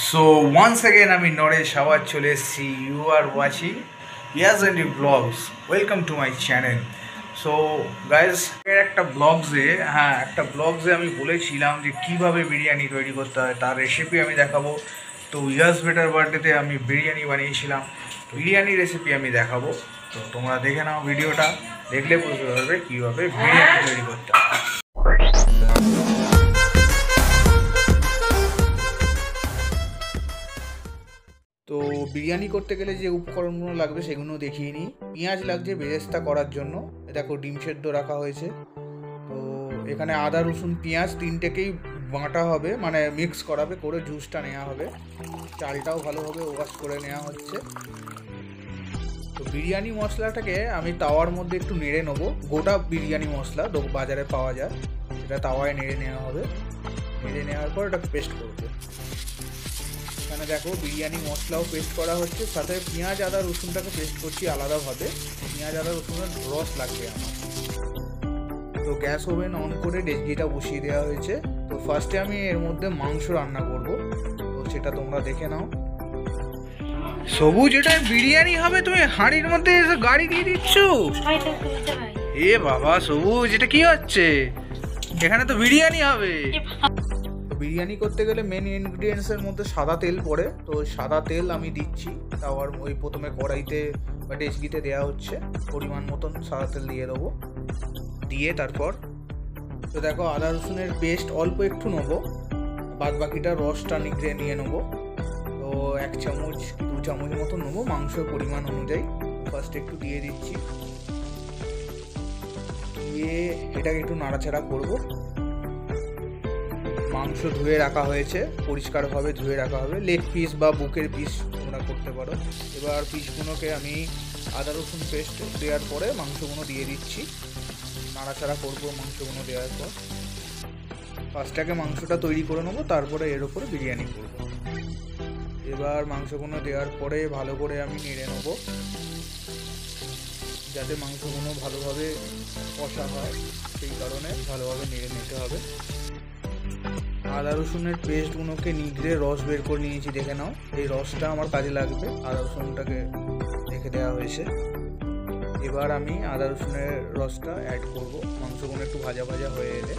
So once again আমি নরেশ আবার চলে এসেছি। You are watching Yash and you vlogs. Welcome to my channel. So guys একটা ব্লগসে আমি বলেছিলাম যে কীভাবে বিরিয়ানি তৈরি করতে হয়, তার রেসিপি আমি দেখাবো। তো ইয়াস বেটার বার্থডেতে আমি বিরিয়ানি বানিয়েছিলাম, বিরিয়ানি রেসিপি আমি দেখাবো। তো তোমরা দেখে নাও, ভিডিওটা দেখলে বুঝতে পারবে কীভাবে বিরিয়ানি তৈরি করতে হয়। তো বিরিয়ানি করতে গেলে যে উপকরণগুলো লাগবে সেগুলো দেখিয়ে নিই। পেঁয়াজ লাগছে বেরেস্তা করার জন্য, দেখো ডিম সেদ্ধ রাখা হয়েছে। তো এখানে আদা রসুন পেঁয়াজ তিনটেকেই বাটা হবে, মানে মিক্স করাবে, করে জুসটা নেওয়া হবে। চালটাও ভালোভাবে ওয়াশ করে নেওয়া হচ্ছে। তো বিরিয়ানি মশলাটাকে আমি তাওয়ার মধ্যে একটু নেড়ে নেবো। গোটা বিরিয়ানি মশলা বাজারে পাওয়া যায়, সেটা তাওয়ায় নেড়ে নেওয়া হবে। নেড়ে নেওয়ার পর এটা পেস্ট করবো। এখানে দেখো বিরিয়ানি মশলাও পেস্ট করা হচ্ছে, সাথে পেঁয়াজ আদা রসুনটাকে পেস্ট করছি আলাদাভাবে। পেঁয়াজ আদা রসুনের রস লাগবে আমার। তো গ্যাস ওভেন অন করে ডেচকিটা বসিয়ে দেওয়া হয়েছে। তো ফার্স্টে আমি এর মধ্যে মাংস রান্না করব, তো সেটা তোমরা দেখে নাও। সবুজ, এটা বিরিয়ানি হবে, তুমি হাঁড়ির মধ্যে গাড়ি দিয়ে দিচ্ছ? এ বাবা সবুজ, এটা কি হচ্ছে? এখানে তো বিরিয়ানি হবে। বিরিয়ানি করতে গেলে মেন ইনগ্রিডিয়েন্টসের মধ্যে সাদা তেল পড়ে। তো সাদা তেল আমি দিচ্ছি তাওয়ার ওই প্রথমে কড়াইতে বা ডেচকিতে দেওয়া হচ্ছে। পরিমাণ মতন সাদা তেল দিয়ে দেবো। দিয়ে তারপর তো দেখো আদা রসুনের পেস্ট অল্প একটু নেবো, বাদ বাকিটা রসটা নিয়ে নেবো। তো 1 চামচ 2 চামচ মতো নেবো মাংসের পরিমাণ অনুযায়ী। ফার্স্ট একটু দিয়ে দিচ্ছি, দিয়ে এটাকে একটু নাড়াচাড়া করবো। মাংস ধুয়ে রাখা হয়েছে, পরিষ্কারভাবে ধুয়ে রাখা হবে। লেগ পিস বা বুকের পিস তোমরা করতে পারো। এবার পিসগুলোকে আমি আদা রসুন পেস্ট দেওয়ার পরে মাংসগুলো দিয়ে দিচ্ছি। নাড়াচাড়া করবো মাংসগুলো দেওয়ার পর। ফার্স্টটাকে মাংসটা তৈরি করে নেবো, তারপরে এর উপরে বিরিয়ানি করবো। এবার মাংসগুলো দেওয়ার পরে ভালো করে আমি নেড়ে নেবো, যাতে মাংসগুলো ভালোভাবে কষা হয়, সেই কারণে ভালোভাবে নেড়ে নিতে হবে। আদা রসুনের পেস্টগুলোকে নিগড়ে রস বের করে নিয়েছি, দেখে নাও। এই রসটা আমার কাজে লাগবে, আদা রসুনটাকে রেখে দেওয়া হয়েছে। এবার আমি আদা রসুনের রসটা অ্যাড করব মাংসগুলো একটু ভাজা ভাজা হয়ে এলে।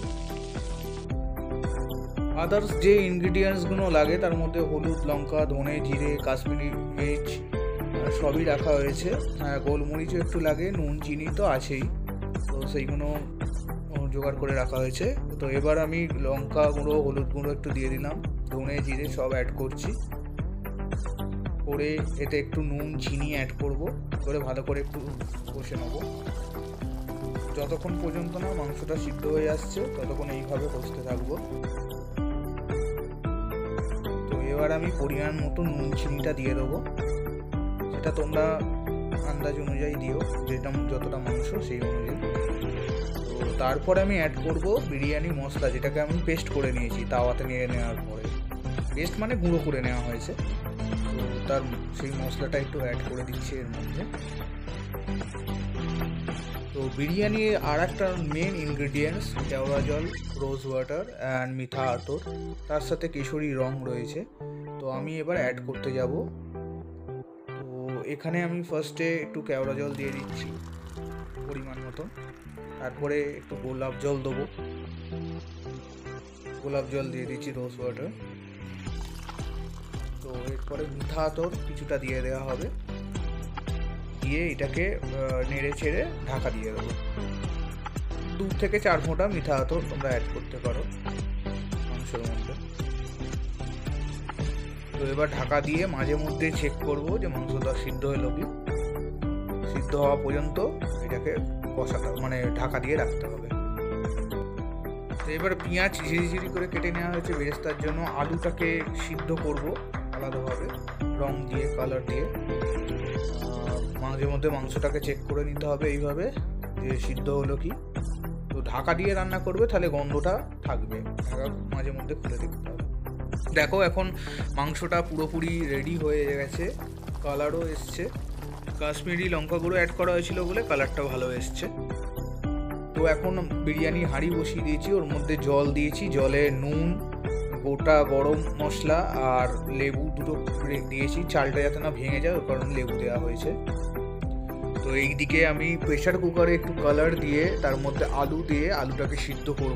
আদার্স যে ইনগ্রিডিয়েন্টসগুলো লাগে তার মধ্যে হলুদ, লঙ্কা, ধনে, জিরে, কাশ্মীরি মির্চ সবই রাখা হয়েছে। হ্যাঁ, গোলমরিচও একটু লাগে, নুন চিনি তো আছেই, তো সেইগুলো জোগাড় করে রাখা হয়েছে। তো এবার আমি লঙ্কা গুঁড়ো, হলুদ গুঁড়ো একটু দিয়ে দিলাম, ধনে জিরে সব অ্যাড করছি। করে এতে একটু নুন চিনি অ্যাড করব, করে ভালো করে একটু কষে নেবো। যতক্ষণ পর্যন্ত না মাংসটা সিদ্ধ হয়ে আসছে ততক্ষণ এইভাবে কষতে থাকবো। তো এবার আমি পরিমাণ মতো নুন চিনিটা দিয়ে দেবো, সেটা তোমরা আন্দাজ অনুযায়ী দিও, যেটা যতটা মাংস সেই অনুযায়ী। তো তারপরে আমি অ্যাড করব বিরিয়ানি মশলা, যেটাকে আমি পেস্ট করে নিয়েছি তাওয়াতে নিয়ে নেওয়ার পরে। পেস্ট মানে গুঁড়ো করে নেওয়া হয়েছে। তো তার সেই মশলাটা একটু অ্যাড করে দিচ্ছি এর মধ্যে। তো বিরিয়ানির আর একটা মেন ইনগ্রিডিয়েন্টস কেওড়া জল, রোজ ওয়াটার অ্যান্ড মিঠা আতর, তার সাথে কেশরী রং রয়েছে। তো আমি এবার অ্যাড করতে যাব। তো এখানে আমি ফার্স্টে একটু কেওড়া জল দিয়ে দিচ্ছি পরিমাণ মতো, তারপরে একটু গোলাপ জল দেবো, গোলাপ জল দিয়ে দিচ্ছি, রোজ ওয়াটার। তো এরপরে মিঠা আতর কিছুটা দিয়ে দেওয়া হবে, দিয়ে এটাকে নেড়ে ছেড়ে ঢাকা দিয়ে দেবো। 2 থেকে 4 ফোঁটা মিঠা আতর তোমরা অ্যাড করতে পারো মাংসের মধ্যে। তো এবার ঢাকা দিয়ে মাঝে মধ্যে চেক করব যে মাংসটা সিদ্ধ হলো কি। সিদ্ধ হওয়া পর্যন্ত এটাকে কষাতে, মানে ঢাকা দিয়ে রাখতে হবে। তো এবার পেঁয়াজ ঝিরিঝিরি করে কেটে নেওয়া হয়েছে বেরেস্তার জন্য। আলুটাকে সিদ্ধ করব আলাদাভাবে রং দিয়ে, কালার দিয়ে। মাঝে মধ্যে মাংসটাকে চেক করে নিতে হবে এইভাবে যে সিদ্ধ হলো কি। তো ঢাকা দিয়ে রান্না করবে, তাহলে গন্ধটা থাকবে। ঢাকা মাঝে মধ্যে খুলে দেখতে হবে। দেখো এখন মাংসটা পুরোপুরি রেডি হয়ে গেছে, কালারও এসছে। কাশ্মীরি লঙ্কা গুঁড়ো অ্যাড করা হয়েছিল বলে কালারটা ভালো এসছে। তো এখন বিরিয়ানি হাঁড়ি বসিয়ে দিয়েছি, ওর মধ্যে জল দিয়েছি, জলে নুন, গোটা গরম মশলা আর লেবু দুটো দিয়েছি, চালটা যাতে না ভেঙে যায় ওই কারণে লেবু দেওয়া হয়েছে। তো এইদিকে আমি প্রেশার কুকারে একটু কালার দিয়ে তার মধ্যে আলু দিয়ে আলুটাকে সিদ্ধ করব,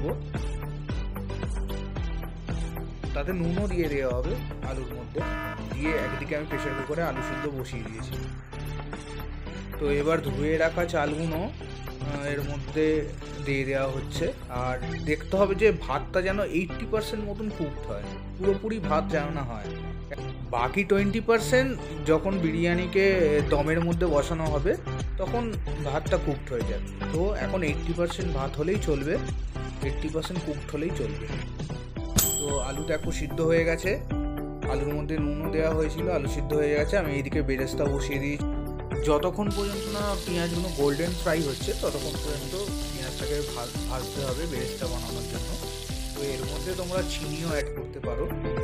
তাতে নুনও দিয়ে দেওয়া হবে আলুর মধ্যে। দিয়ে একদিকে আমি প্রেশার কুকারে আলু সিদ্ধ বসিয়ে দিয়েছি। তো এবার ধুয়ে রাখা চালগুলো এর মধ্যে দিয়ে দেওয়া হচ্ছে। আর দেখতে হবে যে ভাতটা যেন 80% মতন কুকড হয়, পুরোপুরি ভাত যেন না হয়। বাকি 20% যখন বিরিয়ানিকে দমের মধ্যে বসানো হবে তখন ভাতটা কুকড হয়ে যাবে। তো এখন 80% ভাত হলেই চলবে, 80% কুকড হলেই চলবে। তো আলুটা একটু সিদ্ধ হয়ে গেছে, আলুর মধ্যে নুনও দেওয়া হয়েছিল, আলু সিদ্ধ হয়ে গেছে। আমি এইদিকে বেরেস্তা বসিয়ে দিয়েছি। যতক্ষণ পর্যন্ত না পেঁয়াজগুলো গোল্ডেন ফ্রাই হচ্ছে ততক্ষণ পর্যন্ত পেঁয়াজটাকে ভাজতে হবে বেরেস্তা বানানোর জন্য। তো এর মধ্যে তোমরা চিনিও অ্যাড করতে পারো।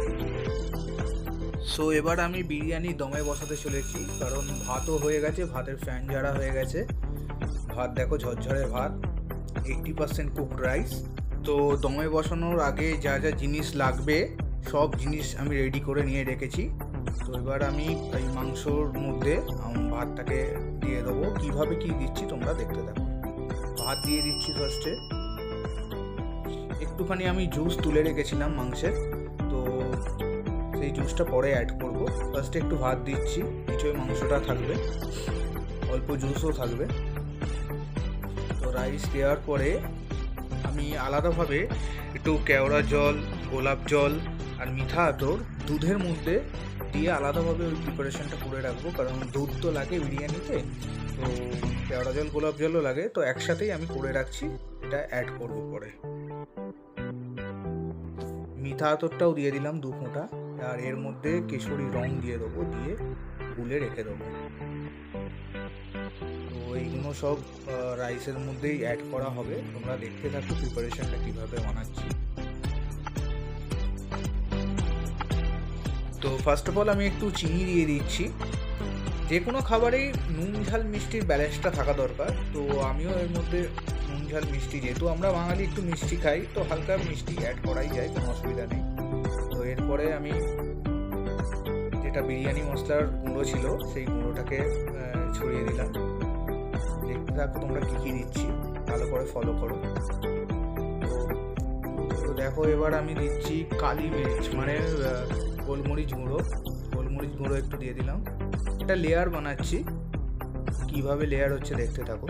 সো এবার আমি বিরিয়ানি দমে বসাতে চলেছি, কারণ ভাতও হয়ে গেছে, ভাতের ফ্যান ঝাড়া হয়ে গেছে। ভাত দেখো ঝরঝরে ভাত, 80% কুকড রাইস। তো দমে বসানোর আগে যা যা জিনিস লাগবে সব জিনিস আমি রেডি করে নিয়ে রেখেছি। তো এবার আমি এই মাংসর মধ্যে ভাতটাকে দিয়ে দেবো। কীভাবে কী দিচ্ছি তোমরা দেখতে থাকো। ভাত দিয়ে দিচ্ছি ফার্স্টে, একটুখানি আমি জুস তুলে রেখেছিলাম মাংসের, তো সেই জুসটা পরে অ্যাড করব। ফার্স্টে একটু ভাত দিচ্ছি, নিচয় মাংসটা থাকবে, অল্প জুসও থাকবে। তো রাইস দেওয়ার পরে আমি আলাদাভাবে একটু কেওড়া জল, গোলাপ জল আর মিঠা আতর দুধের মধ্যে দিয়ে আলাদাভাবে ওই প্রিপারেশনটা করে রাখবো, কারণ দুধ তো লাগে বিরিয়ানিতে, তো কেওড়া জল গোলাপ জলও লাগে। তো একসাথেই আমি করে রাখছি, এটা অ্যাড করবো পরে। মিঠা আতরটাও দিয়ে দিলাম 2 ফোঁটা, আর এর মধ্যে কেশরি রং দিয়ে দেবো, দিয়ে গুলে রেখে দেবো। তো এইগুলো সব রাইসের মধ্যেই অ্যাড করা হবে। তোমরা দেখতে থাকো প্রিপারেশনটা কীভাবে বানাচ্ছি। তো ফার্স্ট অফ অল আমি একটু চিনি দিয়ে দিচ্ছি। যে কোনো খাবারেই নুন ঝাল মিষ্টির ব্যালেন্সটা থাকা দরকার। তো আমিও এর মধ্যে নুন ঝাল মিষ্টি, যেহেতু আমরা বাঙালি একটু মিষ্টি খাই, তো হালকা মিষ্টি অ্যাড করাই যায়, কোনো অসুবিধা নেই। তো এরপরে আমি যেটা বিরিয়ানি মশলার গুঁড়ো ছিল সেই গুঁড়োটাকে ছড়িয়ে দিলাম। দেখতে থাকো তোমরা কী কী দিচ্ছি, ভালো করে ফলো করো। তো দেখো এবার আমি দিচ্ছি কালি মির্চ, মানে গোলমরিচ গুঁড়ো একটু দিয়ে দিলাম। একটা লেয়ার বানাচ্ছি, কিভাবে লেয়ার হচ্ছে দেখতে থাকো।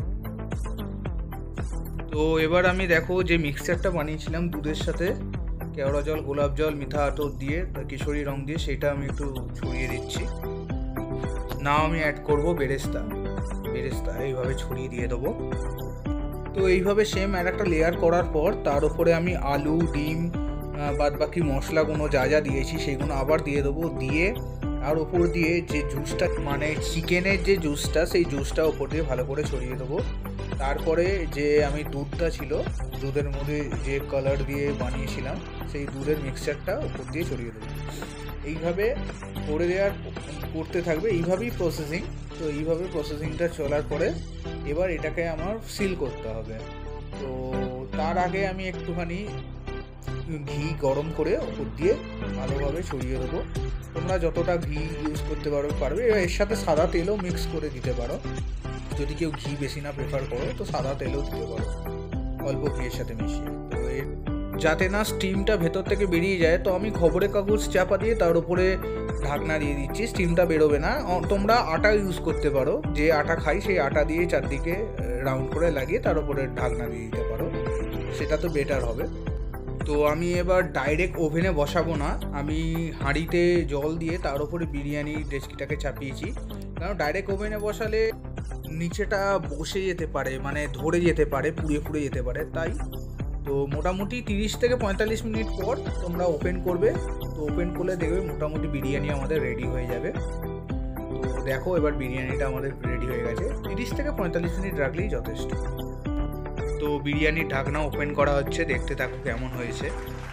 তো এবার আমি দেখো যে মিক্সচারটা বানিয়েছিলাম দুধের সাথে কেওড়া জল, গোলাপ জল, মিঠা আতর দিয়ে, কেশরি রং দিয়ে, সেটা আমি একটু ছড়িয়ে দিচ্ছি। নাও আমি অ্যাড করব বেরেস্তা এইভাবে ছড়িয়ে দিয়ে দেবো। তো এইভাবে সেম আর একটা লেয়ার করার পর তার উপরে আমি আলু, ডিম, বাদ বাকি মশলাগুলো যা যা দিয়েছি সেগুলো আবার দিয়ে দেবো। দিয়ে আর ওপর দিয়ে যে জুসটা, মানে চিকেনের যে জুসটা, সেই জুসটা ওপর দিয়ে ভালো করে ছড়িয়ে দেবো। তারপরে যে আমি দুধটা ছিল, দুধের মধ্যে যে কালার দিয়ে বানিয়েছিলাম, সেই দুধের মিক্সচারটা ওপর দিয়ে ছড়িয়ে দেবো। এইভাবে করতে থাকবে, এইভাবেই প্রসেসিং। তো এইভাবে প্রসেসিংটা চলার পরে এবার এটাকে আমার সিল করতে হবে। তো তার আগে আমি একটুখানি ঘি গরম করে ওপর দিয়ে ভালোভাবে ছড়িয়ে দেবো। তোমরা যতটা ঘি ইউজ করতে পারবে, এর সাথে সাদা তেলও মিক্স করে দিতে পারো। যদি কেউ ঘি বেশি না প্রেফার করো তো সাদা তেলও দিতে পারো অল্প ঘিয়ের সাথে মিশিয়ে। তো যাতে না স্টিমটা ভেতর থেকে বেরিয়ে যায়, তো আমি খবরের কাগজ চাপা দিয়ে তার উপরে ঢাকনা দিয়ে দিচ্ছি, স্টিমটা বেরোবে না। তোমরা আটা ইউজ করতে পারো, যে আটা খাই সেই আটা দিয়ে চারদিকে রাউন্ড করে লাগিয়ে তার উপরে ঢাকনা দিয়ে দিতে পারো, সেটা তো বেটার হবে। তো আমি এবার ডাইরেক্ট ওভেনে বসাবো না, আমি হাঁড়িতে জল দিয়ে তার উপরে বিরিয়ানি ডেচকিটাকে চাপিয়েছি, কারণ ডাইরেক্ট ওভেনে বসালে নিচেটা বসে যেতে পারে, মানে ধরে যেতে পারে, পুড়ে যেতে পারে। তাই তো মোটামুটি 30 থেকে 45 মিনিট পর তোমরা ওপেন করবে। তো ওপেন করলে দেখবে মোটামুটি বিরিয়ানি আমাদের রেডি হয়ে যাবে। তো দেখো এবার বিরিয়ানিটা আমাদের রেডি হয়ে গেছে, 30 থেকে 45 মিনিট রাখলেই যথেষ্ট। তো বিরিয়ানির ঢাকনা ওপেন করা হচ্ছে, দেখতে থাকো কেমন হয়েছে।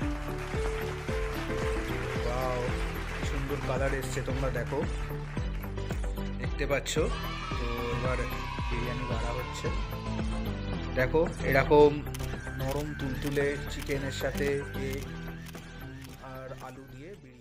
ওয়াও, কি সুন্দর কালার এসছে, তোমরা দেখতে পাচ্ছ। তো এবার বিরিয়ানি বাড়া হচ্ছে, দেখো এরকম নরম তুলতুলে চিকেনের সাথে আর আলু দিয়ে